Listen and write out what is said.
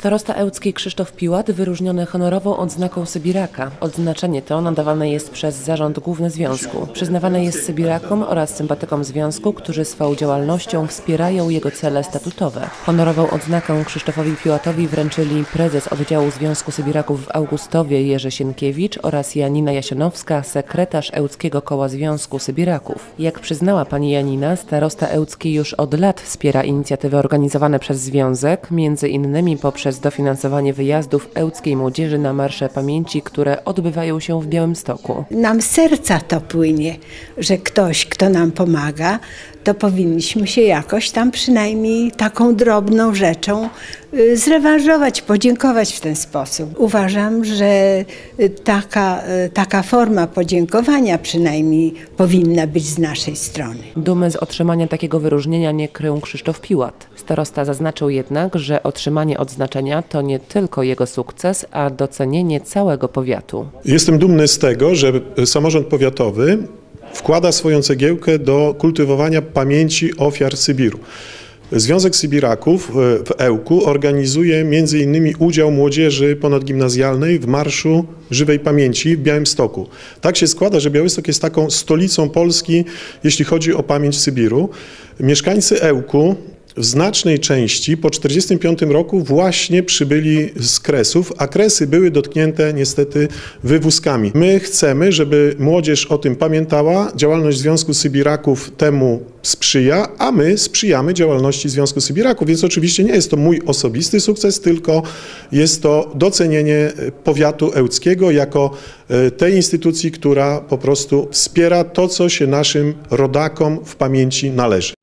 Starosta ełcki Krzysztof Piłat wyróżniony honorową odznaką Sybiraka. Odznaczenie to nadawane jest przez Zarząd Główny Związku. Przyznawane jest Sybirakom oraz sympatykom Związku, którzy swą działalnością wspierają jego cele statutowe. Honorową odznakę Krzysztofowi Piłatowi wręczyli prezes oddziału Związku Sybiraków w Augustowie Jerzy Sienkiewicz oraz Janina Jasionowska, sekretarz Ełckiego Koła Związku Sybiraków. Jak przyznała pani Janina, starosta ełcki już od lat wspiera inicjatywy organizowane przez Związek, między innymi poprzez dofinansowanie wyjazdów ełckiej młodzieży na marsze pamięci, które odbywają się w Białymstoku. Nam z serca to płynie, że ktoś, kto nam pomaga, to powinniśmy się jakoś tam przynajmniej taką drobną rzeczą zrewanżować, podziękować w ten sposób. Uważam, że taka forma podziękowania przynajmniej powinna być z naszej strony. Dumy z otrzymania takiego wyróżnienia nie krył Krzysztof Piłat. Starosta zaznaczył jednak, że otrzymanie odznaczenia to nie tylko jego sukces, a docenienie całego powiatu. Jestem dumny z tego, że samorząd powiatowy wkłada swoją cegiełkę do kultywowania pamięci ofiar Sybiru. Związek Sybiraków w Ełku organizuje m.in. udział młodzieży ponadgimnazjalnej w Marszu Żywej Pamięci w Białymstoku. Tak się składa, że Białystok jest taką stolicą Polski, jeśli chodzi o pamięć Sybiru. Mieszkańcy Ełku w znacznej części po 1945 roku właśnie przybyli z Kresów, a Kresy były dotknięte niestety wywózkami. My chcemy, żeby młodzież o tym pamiętała, działalność Związku Sybiraków temu sprzyja, a my sprzyjamy działalności Związku Sybiraków, więc oczywiście nie jest to mój osobisty sukces, tylko jest to docenienie powiatu ełckiego jako tej instytucji, która po prostu wspiera to, co się naszym rodakom w pamięci należy.